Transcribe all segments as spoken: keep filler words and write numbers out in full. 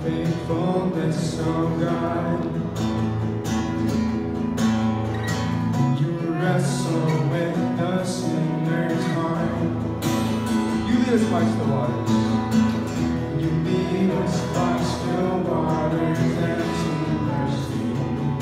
faithfulness, oh God. You wrestle with the sinner's heart. You lead us by still waters. You lead us by still waters and to mercy.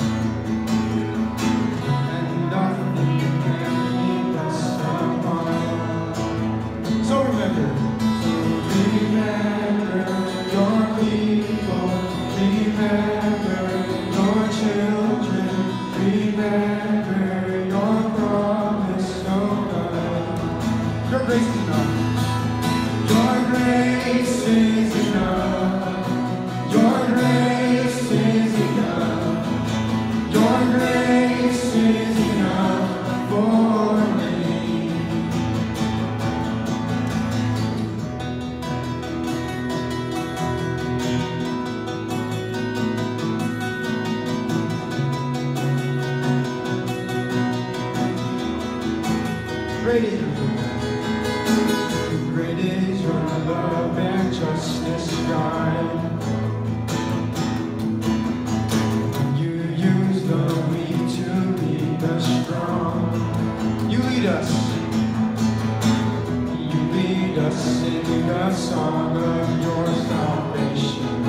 And nothing can keep us apart. So remember, so remember your people, remember your children, remember your promise, oh God. Your grace is enough. Your grace is enough. Your grace is enough. Your grace is enough for me. Great is your love. Great is your love and justice, God. You use the weak to lead the strong. You lead us. You lead us in the song of your salvation.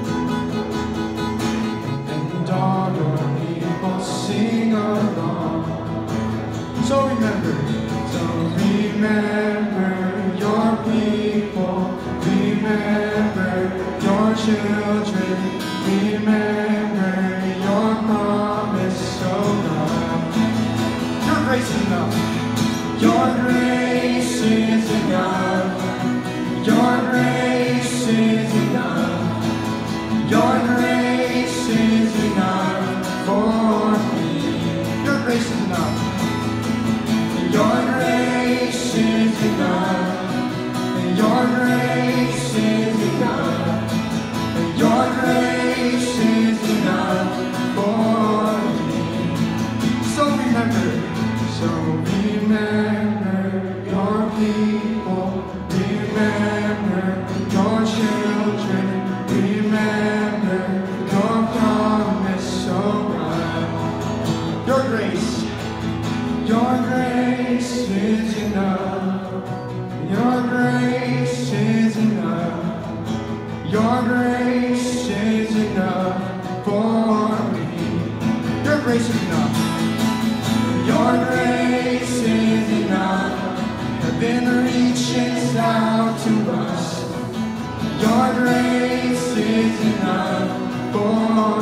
And all your people sing along. So remember. So remember your people, remember your children, remember your promise, oh God. Your grace is enough. Your grace is enough. Your grace is enough. Your grace is enough for me. Your grace is enough. Your grace is enough. Your grace is enough. Your grace is enough for me. So remember, so remember your people, remember your children, remember your promise, oh God. Your grace. Your grace is enough. Your grace is enough. Your grace is enough for me. Your grace is enough. Your grace is enough. Heaven reaches out to us. Your grace is enough for